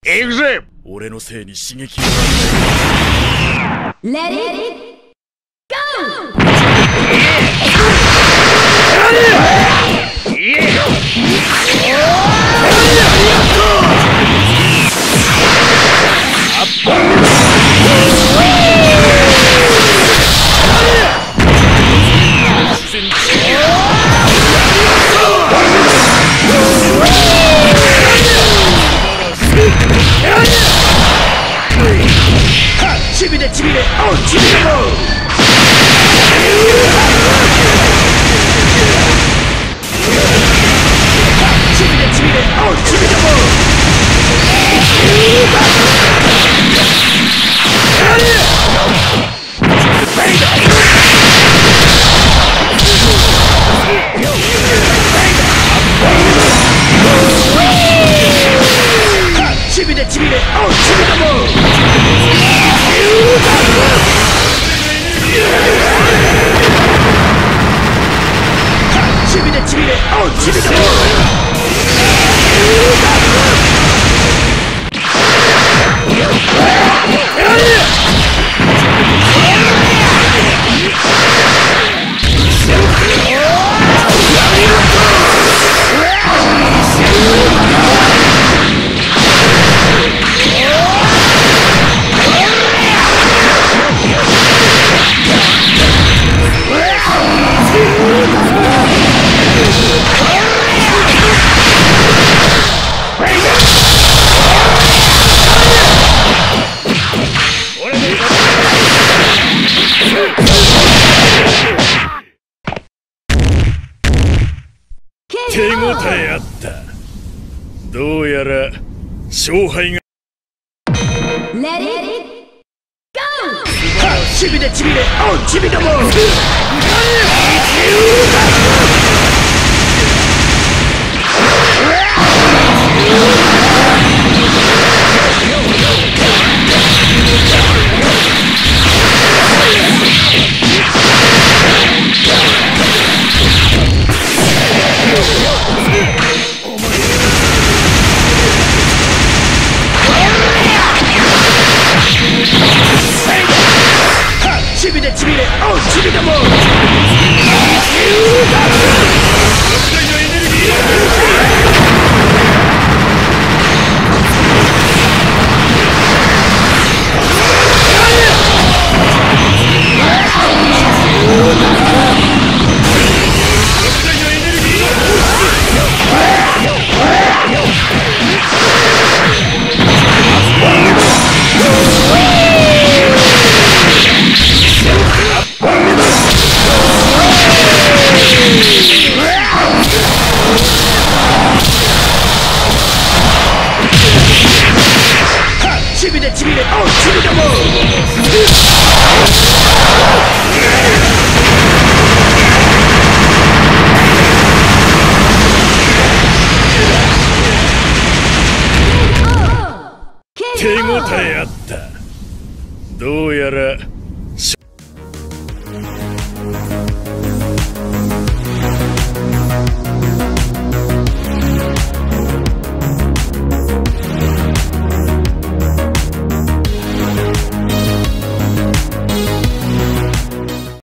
行くぜ。 俺のせいに刺激を与える。 レディーゴちびれちびれ、おちびれもちびれちびれ、おちびれもちびれちびれ、おちびれもちびれちびれ、おちびれも手応えあった。どうやら勝敗がレディーゴー。 ちびれちびれ、おちびれもちびれちびれ、おちびれもちびれちびれ、おちびれも手応えあった。どうやら